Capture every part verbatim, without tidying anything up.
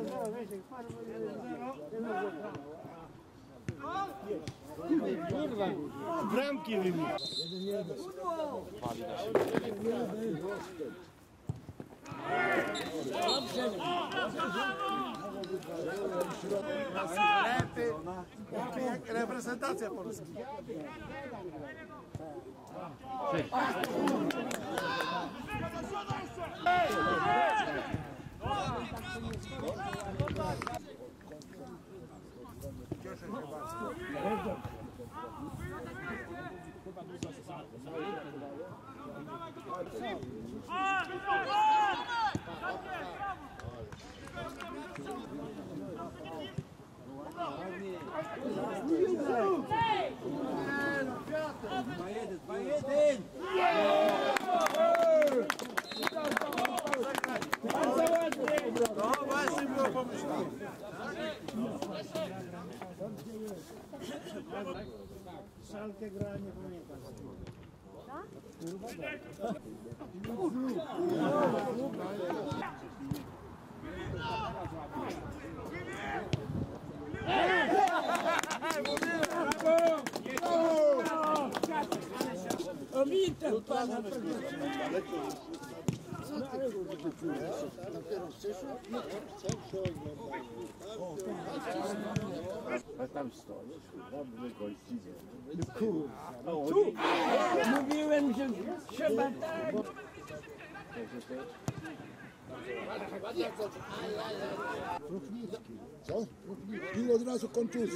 Kurwa, bramki wybił. Lepiej, lepiej jak reprezentacja Polski. Cieszę się bardzo. dwa jeden, dwa jeden! No właśnie było pomyślane. Szalkę gra, nie pamiętam. O Winter, pana A tam stoisz, dobry gości. tu! Mówiłem, że trzeba tak! Ruchnicki. Co? Ruchnicki. I od razu kontuzja.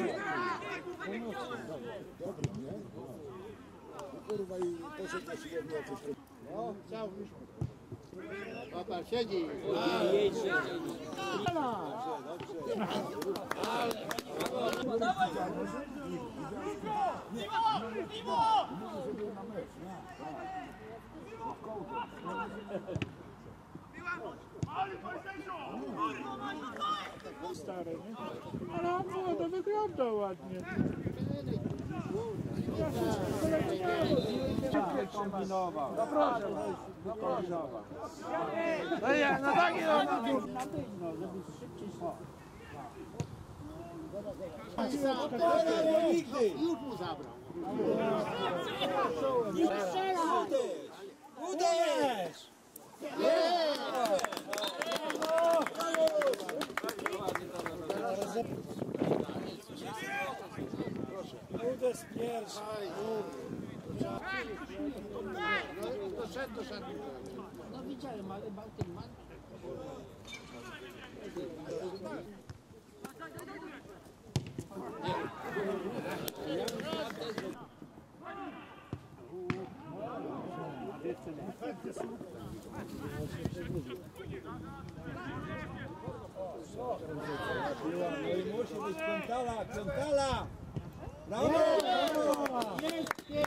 Dobry, nie? No kurwa i poszedł na siłownię jakieś. No, cały już. Papa siedzi. Jej siedzi. Stary, nie? Ale on młodo wygląda ładnie. Kombinował. No proszę, no proszę. No ja, no tak no. Na pewno, żeby szybciej szło. Nigdy! Już mu zabrał. Nie strzela! Uderz! Uderz pierwszy. Doszedł, doszedł. No widziałem, ale Bałtyk ma. No i musi być piątala, piątala! Brawo! Jest, jest!